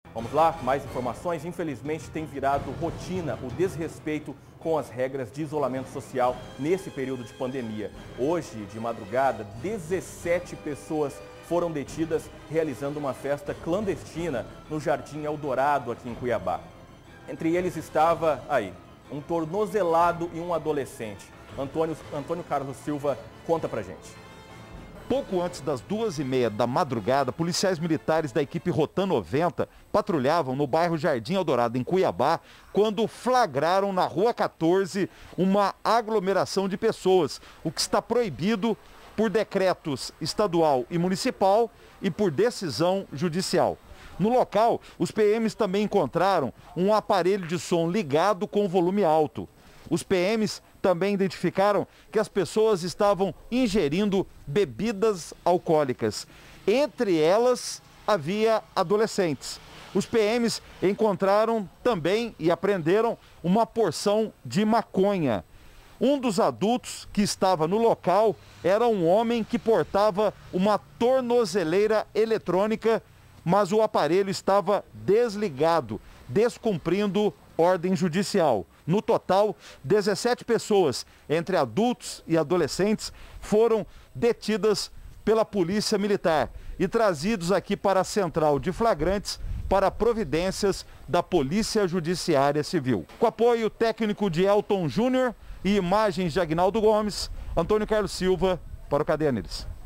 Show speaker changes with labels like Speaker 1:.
Speaker 1: Vamos lá, mais informações. Infelizmente tem virado rotina o desrespeito com as regras de isolamento social nesse período de pandemia. Hoje, de madrugada, 17 pessoas foram detidas realizando uma festa clandestina no Jardim Eldorado, aqui em Cuiabá. Entre eles estava, um tornozelado e um adolescente. Antônio Carlos Silva conta pra gente.
Speaker 2: Pouco antes das 2h30 da madrugada, policiais militares da equipe Rotan 90 patrulhavam no bairro Jardim Eldorado, em Cuiabá, quando flagraram na Rua 14 uma aglomeração de pessoas, o que está proibido por decretos estadual e municipal e por decisão judicial. No local, os PMs também encontraram um aparelho de som ligado com volume alto. Os PMs também identificaram que as pessoas estavam ingerindo bebidas alcoólicas. Entre elas, havia adolescentes. Os PMs encontraram também e apreenderam uma porção de maconha. Um dos adultos que estava no local era um homem que portava uma tornozeleira eletrônica, mas o aparelho estava desligado, descumprindo ordem judicial. No total, 17 pessoas, entre adultos e adolescentes, foram detidas pela Polícia Militar e trazidos aqui para a Central de Flagrantes para providências da Polícia Judiciária Civil. Com apoio técnico de Elton Júnior e imagens de Agnaldo Gomes, Antônio Carlos Silva para o Cadeia News.